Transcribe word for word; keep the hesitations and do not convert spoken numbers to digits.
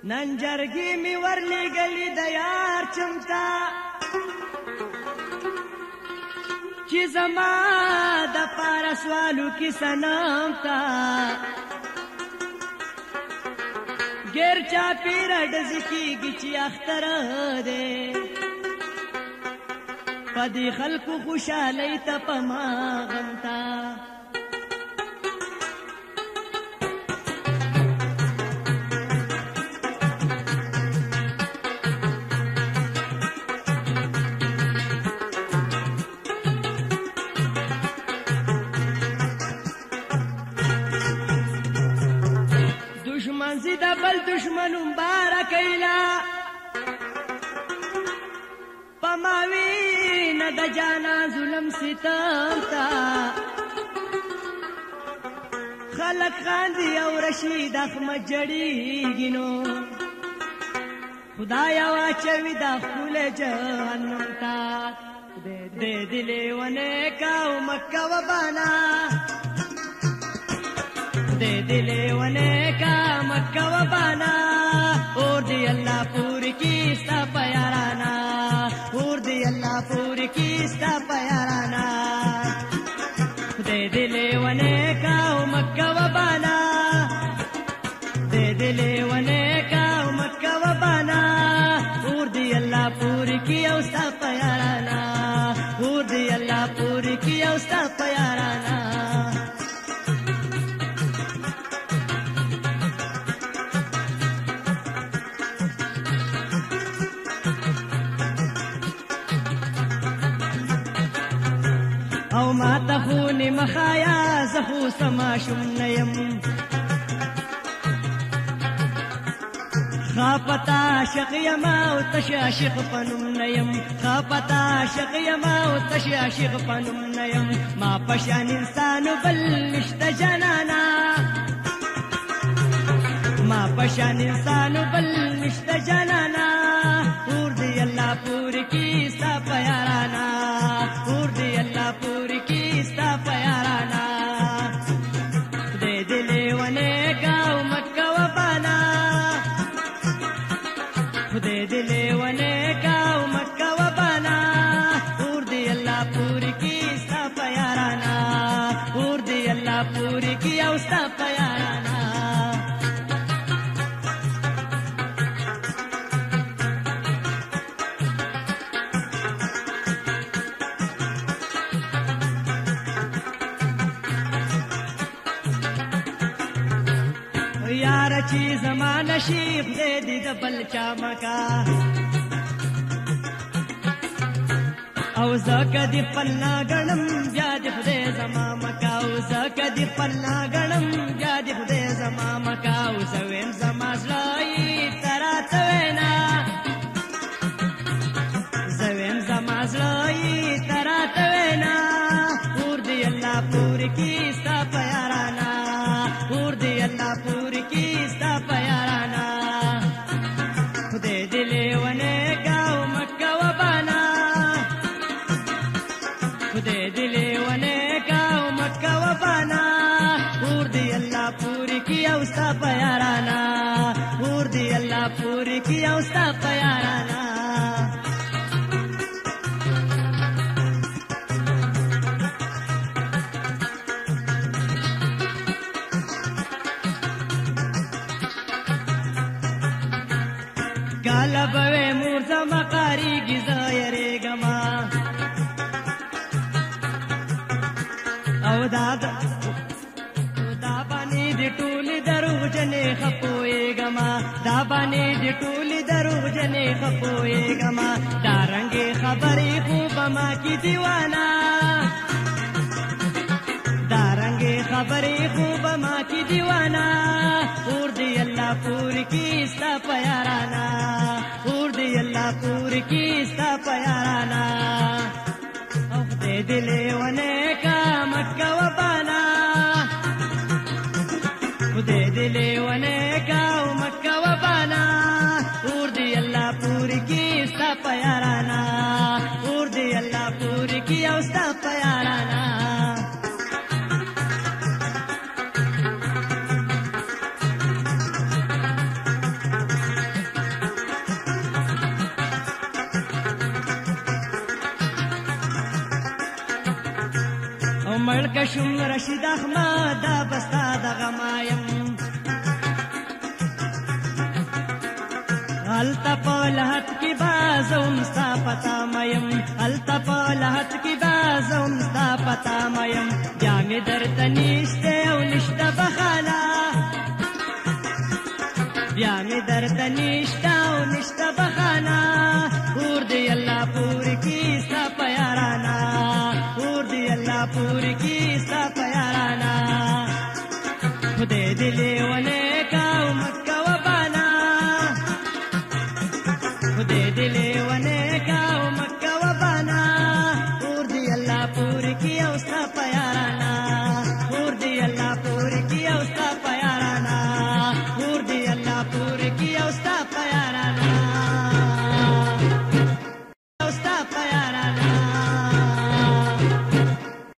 ننجرګي می ورلی گلی د یار چمتا چې زما د پارسوالو کی سنام تا ګر چا پیر ډزکیږي چې اختر دې پدې خلکو خوشالۍ ته پما غمتا دشمن زیده بل دشمن مبارک ایلا پماوی نه د جانا ظلم ستم تا خلق خاندي او رشید احمد جړیږي نو خدایا واچوي د خپل جهنم تا دې دلې ونه کاو مکه وبانا دے دلے ونے کا مکہ و بانا اور دی اللہ پور کی ستا پیارانا اور دی اللہ پور کی ستا پیارانا دے دلے ونے کا مکہ و بانا دے دلے ونے کا مکہ و بانا اور دی اللہ پور کی او ستا پیارانا اور دی اللہ پور کی او ستا پیارانا او ما تخونی مخایا زخو سما شمنیم خاپتا شقیما او تشاشق پنمنیم خاپتا شقیما او تشاشق پنمنیم ما پشان انسانو بل نشت جنانا ما پشان انسانو بل نشت جنانا اور دی اللہ پور کی ستا پیارانا اور دی اللہ پور کی ستا پیارانا دے دلے ونے گاو مکہ و بانا دے دلے ونے گاو مکہ و بانا اور دی اللہ پور کی ستا پیارانا اور دی اللہ پور کی او ستا پیارانا یار چی زمان شیخ دے دی دبل چامکا او زکا دی پلنا گنم بیا دی خدے زمامکا او زکا دی پلنا گنم بیا دی خدے زمامکا او زویم زمازلائی تراتوینا زویم زمازلائی تراتوینا اور دی اللہ پور کی ستا پیارانا اور دی اللہ پور کی ستا پیارانا خدے دلے ونے گاو مکہ و بانا خدے دلے ونے گاو مکہ و بانا اور دی اللہ پور کی او ستا پیارانا اور دی اللہ پور کی او ستا پیارانا گالا بوے مورزا مقاری گزا یرے گما او دادا دا بانی دی ټولی دروغ جنے خپوئے گما دا بانی دی ټولی دروغ جنے خپوئے گما دا رنگی خبری خوب ما کی دیوانا دا رنگی خبری خوب ما کی دیوانا اور دی اللہ پور کی ستا پیارانا اور دی اللہ پور کی ستا پیارانا او دے دلے ونے کا مکہ و بانا دے دلے ونے کا مکہ و بانا اور دی اللہ پور کی ستا پیارانا اور دی اللہ پور کی او ستا پیارانا مړ شم رشید احمد بستا دغه مایم التا په لحد کې بازوم ستا پتا میم التا په لحد کې بازوم ستا پتا میم بیا مې درته نشته او نشته بخاله بیا مې درته نشته